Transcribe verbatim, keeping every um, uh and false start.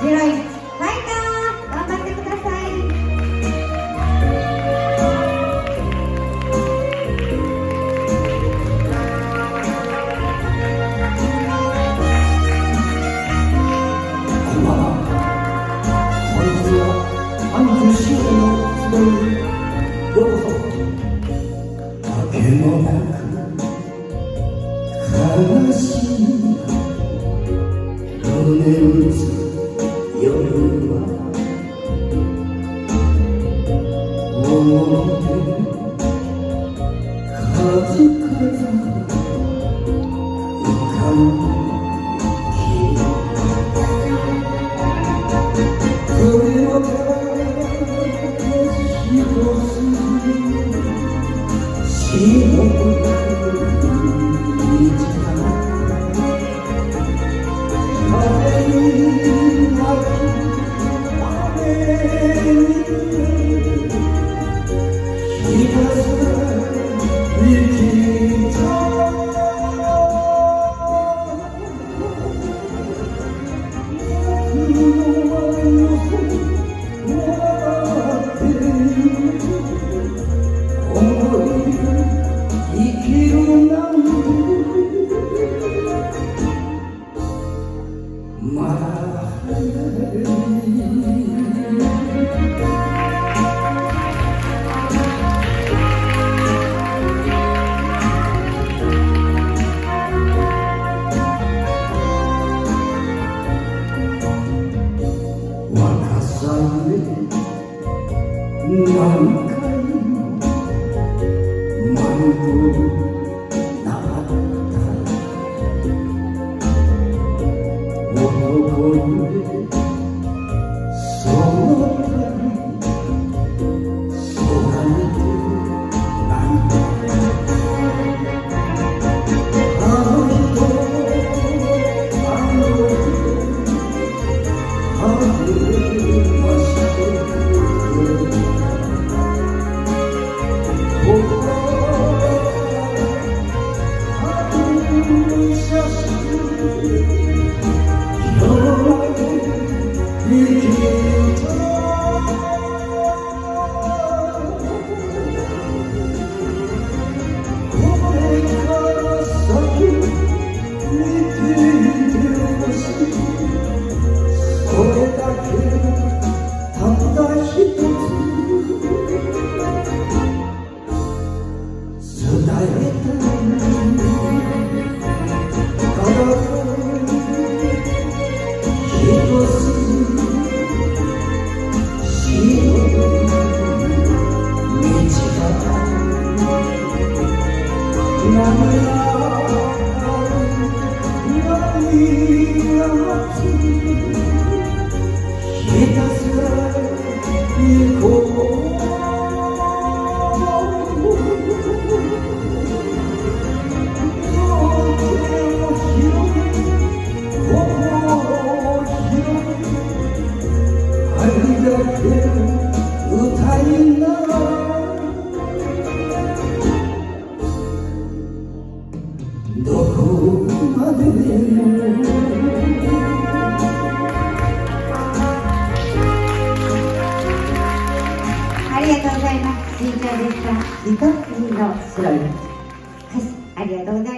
ゼロイチファイター頑張ってください。 こんばんは。本日はアンジュ周年の集いにようこそ。明けもなく悲しみ胸打つ夜は思い出数々浮かぶ君それを一つ白く何回も迷うなった男ゆえその度そがれて泣いたあの人あの人初めましてありがとうございます。新庄でした。リトルの白い。はい、ありがとうございます。